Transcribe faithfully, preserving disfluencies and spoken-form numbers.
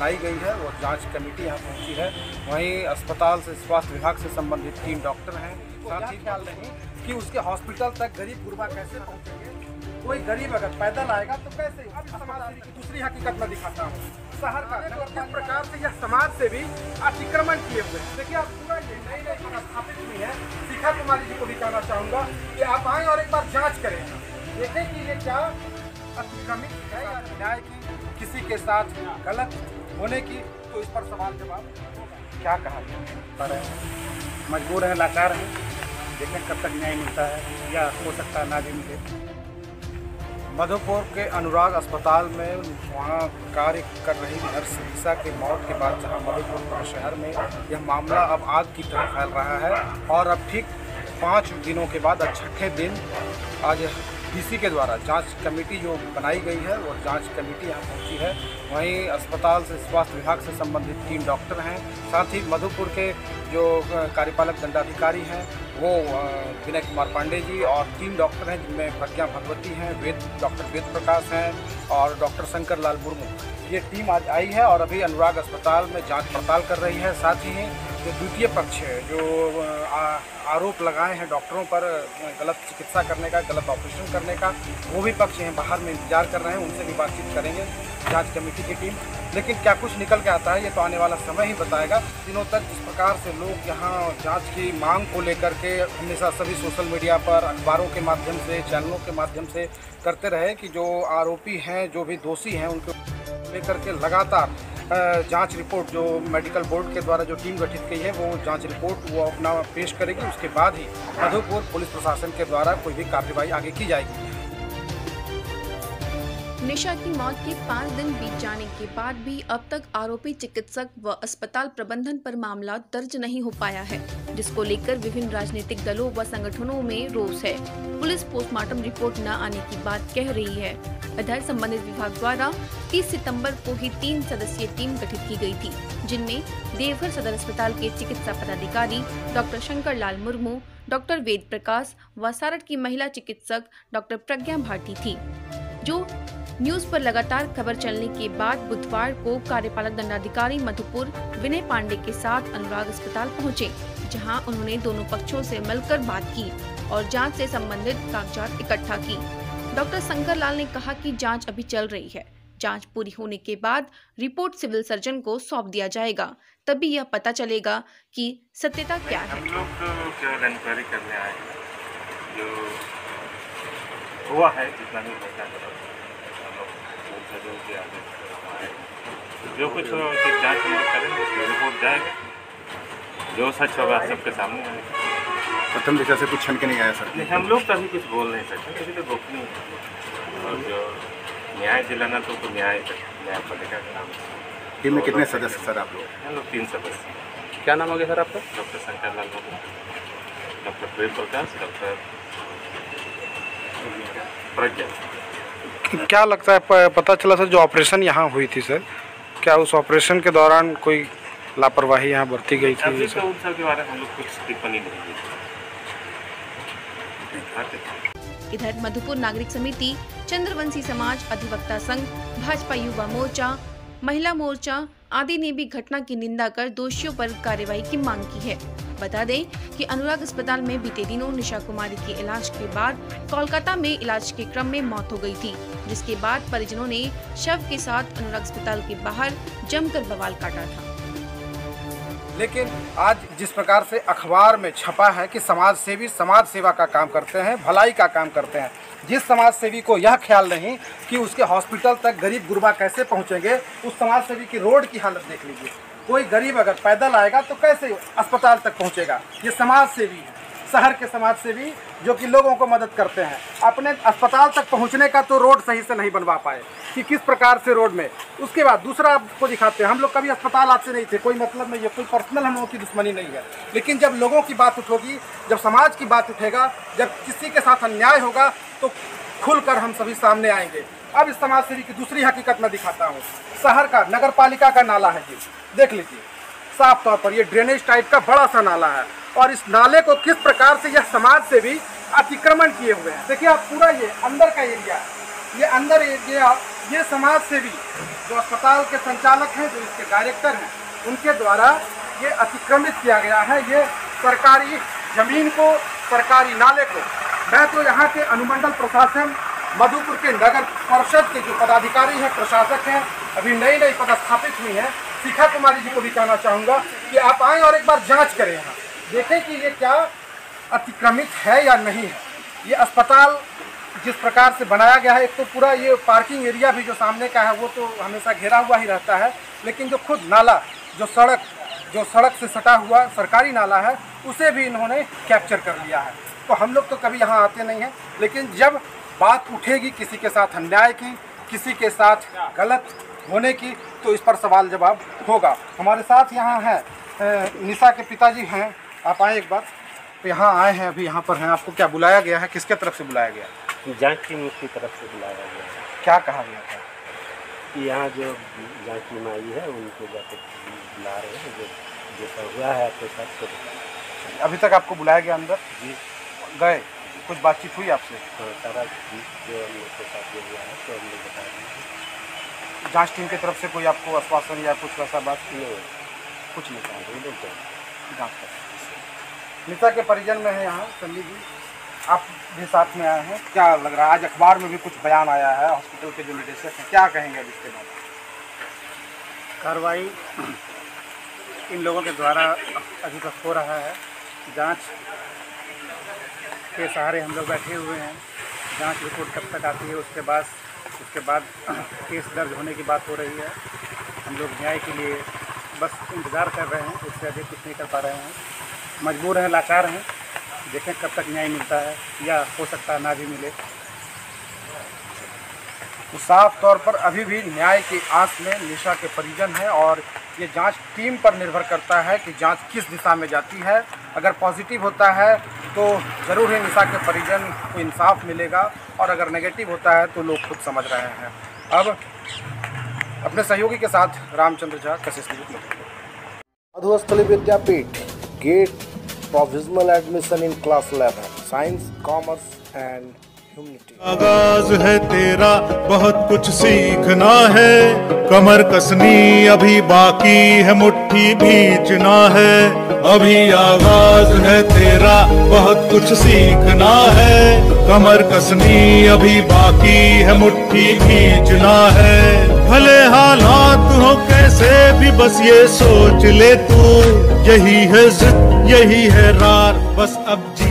बनाई गई है वो जांच कमेटी यहाँ पहुँची है। वहीं अस्पताल से स्वास्थ्य विभाग से संबंधित तीन डॉक्टर हैं। साथ ही ख्याल नहीं कि उसके हॉस्पिटल तक गरीब गुरबा कैसे पहुँचेंगे। कोई गरीब अगर पैदल आएगा तो कैसे। अब समाज सेवी की दूसरी हकीकत मैं दिखाता हूँ। शहर का किस प्रकार से यह समाज से भी अतिक्रमण किए हुए हैं। देखिए आप पूरा ये नई नई स्थापित हुई है। शिखा कुमारी जी को भी कहना चाहूँगा कि आप आएँ और एक बार जाँच करें, देखें कि ये क्या अतिक्रमित है या न्याय की किसी के साथ गलत होने की, तो इस पर सवाल जवाब क्या कहा जाए। पर मजबूर हैं, लाचार हैं, देखें कब तक न्याय मिलता है या हो सकता है ना भी मिले। मधुपुर के अनुराग अस्पताल में वहाँ कार्य कर रही नर्स ईसा के मौत के बाद जहाँ मधुपुर शहर में यह मामला अब आग की तरह फैल रहा है और अब ठीक पाँच दिनों के बाद छठे दिन आज डीसी के द्वारा जांच कमेटी जो बनाई गई है वो जांच कमेटी यहाँ पहुँची है। वहीं अस्पताल से स्वास्थ्य विभाग से संबंधित तीन डॉक्टर हैं। साथ ही मधुपुर के जो कार्यपालक दंडाधिकारी हैं वो विनय कुमार पांडे जी और तीन डॉक्टर हैं जिनमें प्रज्ञा भगवती हैं, वेद डॉक्टर वेद प्रकाश हैं और डॉक्टर शंकर लाल मुर्मू। ये टीम आज आई है और अभी अनुराग अस्पताल में जांच पड़ताल कर रही है। साथ ही जो द्वितीय पक्ष है जो आ, आरोप लगाए हैं डॉक्टरों पर गलत चिकित्सा करने का, गलत ऑपरेशन करने का, वो भी पक्ष हैं बाहर में इंतजार कर रहे हैं। उनसे भी बातचीत करेंगे जांच कमेटी की टीम। लेकिन क्या कुछ निकल के आता है ये तो आने वाला समय ही बताएगा। दिनों तक जिस प्रकार से लोग यहाँ जांच की मांग को लेकर के हमेशा सभी सोशल मीडिया पर, अखबारों के माध्यम से, चैनलों के माध्यम से करते रहे कि जो आरोपी हैं, जो भी दोषी हैं, उनको लेकर के लगातार जांच रिपोर्ट जो मेडिकल बोर्ड के द्वारा जो टीम गठित की है वो जांच रिपोर्ट वो अपना पेश करेगी। उसके बाद ही मधुपुर पुलिस प्रशासन के द्वारा कोई भी कार्रवाई आगे की जाएगी। निशा की मौत के पाँच दिन बीत जाने के बाद भी अब तक आरोपी चिकित्सक व अस्पताल प्रबंधन पर मामला दर्ज नहीं हो पाया है, जिसको लेकर विभिन्न राजनीतिक दलों व संगठनों में रोष है। पुलिस पोस्टमार्टम रिपोर्ट न आने की बात कह रही है। इधर संबंधित विभाग द्वारा तीस सितंबर को ही तीन सदस्यीय टीम गठित की गई थी, जिनमें देवघर सदर अस्पताल के चिकित्सा पदाधिकारी डॉक्टर शंकर लाल मुर्मू, डॉक्टर वेद प्रकाश व सारठ की महिला चिकित्सक डॉक्टर प्रज्ञा भाटी थी। जो न्यूज पर लगातार खबर चलने के बाद बुधवार को कार्यपालक दंडाधिकारी मधुपुर विनय पांडे के साथ अनुराग अस्पताल पहुंचे, जहां उन्होंने दोनों पक्षों से मिलकर बात की और जांच से संबंधित कागजात इकट्ठा की। डॉक्टर शंकर लाल ने कहा कि जांच अभी चल रही है, जांच पूरी होने के बाद रिपोर्ट सिविल सर्जन को सौंप दिया जाएगा, तभी यह पता चलेगा कि सत्यता क्या है। हम लोग तो केवल इंक्वायरी करने आए हैं, जो हुआ है जितना भी पता चला जो कुछ हो उसकी जाँच हम लोग करेंगे, रिपोर्ट जाएगा, जो सच होगा सबके सामने आएगा। प्रथम दिशा से कुछ छन के नहीं आया सर? नहीं, हम लोग कभी कुछ बोल नहीं सकते, कभी तो गोपनीय है और जो न्याय दिलाना तो, तो न्याय न्यायपालिका का नाम है। टीम में कितने सदस्य सर आप लोग? हम लोग तीन सदस्य। क्या नाम हो गया सर आपका? Doctor Shankar Lal Murmu, doctor Ved Prakash, doctor Pragya. क्या लगता है पता चला सर जो ऑपरेशन यहाँ हुई थी सर, क्या उस ऑपरेशन के दौरान कोई लापरवाही यहाँ बरती गई थी? अभी तो उन सब के बारे में हम लोग कुछ टिप्पणी नहीं की। इधर मधुपुर नागरिक समिति, चंद्रवंशी समाज, अधिवक्ता संघ, भाजपा युवा मोर्चा, महिला मोर्चा आदि ने भी घटना की निंदा कर दोषियों पर कार्रवाई की मांग की है। बता दें कि अनुराग अस्पताल में बीते दिनों निशा कुमारी के इलाज के बाद कोलकाता में इलाज के क्रम में मौत हो गई थी, जिसके बाद परिजनों ने शव के साथ अनुराग अस्पताल के बाहर जमकर बवाल काटा था। लेकिन आज जिस प्रकार से अखबार में छपा है कि समाज सेवी समाज सेवा का काम करते हैं, भलाई का काम करते हैं, जिस समाज सेवी को यह ख्याल नहीं कि उसके हॉस्पिटल तक गरीब गुरबा कैसे पहुंचेंगे, उस समाज सेवी की रोड की हालत देख लीजिए। कोई गरीब अगर पैदल आएगा तो कैसे अस्पताल तक पहुंचेगा। ये समाज सेवी है, शहर के समाज सेवी जो कि लोगों को मदद करते हैं। अपने अस्पताल तक पहुंचने का तो रोड सही से नहीं बनवा पाए कि किस प्रकार से रोड में। उसके बाद दूसरा आपको दिखाते हैं, हम लोग कभी अस्पताल आपसे नहीं थे, कोई मतलब नहीं है, कोई पर्सनल हम लोगों की दुश्मनी नहीं है। लेकिन जब लोगों की बात उठोगी, जब समाज की बात उठेगा, जब किसी के साथ अन्याय होगा तो खुलकर हम सभी सामने आएंगे। अब इस समाज सेवी की दूसरी हकीकत मैं दिखाता हूँ। शहर का नगर पालिका का नाला है जी, देख लीजिए साफ तौर पर ये ड्रेनेज टाइप का बड़ा सा नाला है और इस नाले को किस प्रकार से यह समाज सेवी अतिक्रमण किए हुए हैं। देखिए आप पूरा ये अंदर का एरिया, ये अंदर एरिया ये समाज सेवी जो अस्पताल के संचालक हैं, जो इसके डायरेक्टर हैं, उनके द्वारा ये अतिक्रमित किया गया है। ये सरकारी जमीन को, सरकारी नाले को, मैं तो यहाँ के अनुमंडल प्रशासन मधुपुर के नगर परिषद के जो पदाधिकारी हैं, प्रशासक हैं, अभी नई नई पदस्थापित हुई हैं, शिखा कुमारी जी को भी कहना चाहूँगा कि आप आएँ और एक बार जांच करें, यहाँ देखें कि ये क्या अतिक्रमित है या नहीं है। ये अस्पताल जिस प्रकार से बनाया गया है, एक तो पूरा ये पार्किंग एरिया भी जो सामने का है वो तो हमेशा घेरा हुआ ही रहता है, लेकिन जो खुद नाला, जो सड़क जो सड़क से सटा हुआ सरकारी नाला है, उसे भी इन्होंने कैप्चर कर लिया है। तो हम लोग तो कभी यहाँ आते नहीं हैं, लेकिन जब बात उठेगी किसी के साथ अन्याय की, किसी के साथ गलत होने की, तो इस पर सवाल जवाब होगा। हमारे साथ यहाँ हैं निशा के पिताजी हैं, आप आए एक बार। तो यहाँ आए हैं, अभी यहाँ पर हैं, आपको क्या बुलाया गया है, किसके तरफ से बुलाया गया? जांच टीम की तरफ से बुलाया गया है। क्या कहा गया था? कि यहाँ जो जांच टीम आई है उनको जाकर बुला रहे हैं, जो जैसा हुआ है आपके साथ तो। अभी तक आपको बुलाया गया अंदर? जी गए, कुछ बातचीत हुई आपसे? हाँ, सारा जो हम लोग के साथ जो हुआ है तो हम लोग बता देंगे। जांच टीम की तरफ से कोई आपको आश्वासन या कुछ वैसा बात नहीं, कुछ नहीं कहा? हम लोग जाएंगे जाँच कर। निशा के परिजन में है यहाँ संदीप जी, आप भी साथ में आए हैं, क्या लग रहा है? आज अखबार में भी कुछ बयान आया है हॉस्पिटल के जो निदेशक हैं, क्या कहेंगे अब इसके बाद? कार्रवाई इन लोगों के द्वारा अभी तक हो रहा है। जांच के सहारे हम लोग बैठे हुए हैं। जांच रिपोर्ट कब तक आती है उसके बाद उसके बाद केस दर्ज होने की बात हो रही है। हम लोग न्याय के लिए बस इंतज़ार कर रहे हैं, उससे अधिक कुछ नहीं कर पा रहे हैं। मजबूर हैं, लाचार हैं, देखें कब तक न्याय मिलता है, या हो सकता है ना भी मिले। तो साफ तौर पर अभी भी न्याय की आस में निशा के परिजन हैं, और ये जांच टीम पर निर्भर करता है कि जांच किस दिशा में जाती है। अगर पॉजिटिव होता है तो ज़रूर ही निशा के परिजन को इंसाफ मिलेगा, और अगर नेगेटिव होता है तो लोग खुद समझ रहे हैं। अब अपने सहयोगी के साथ Ramchandra Jha, Kashish news. Madhusthali Vidyapeeth gate provisional admission in class eleven science, commerce and humanity. आगाज है तेरा, बहुत कुछ सीखना है, कमर कसनी अभी बाकी है, मुट्ठी भींचना है। अभी आगाज है तेरा, बहुत कुछ सीखना है, कमर कसनी अभी बाकी है, मुट्ठी भींचना है। भले हालात हो कैसे भी, बस ये सोच ले तू, यही है जिद, यही है रार, बस अब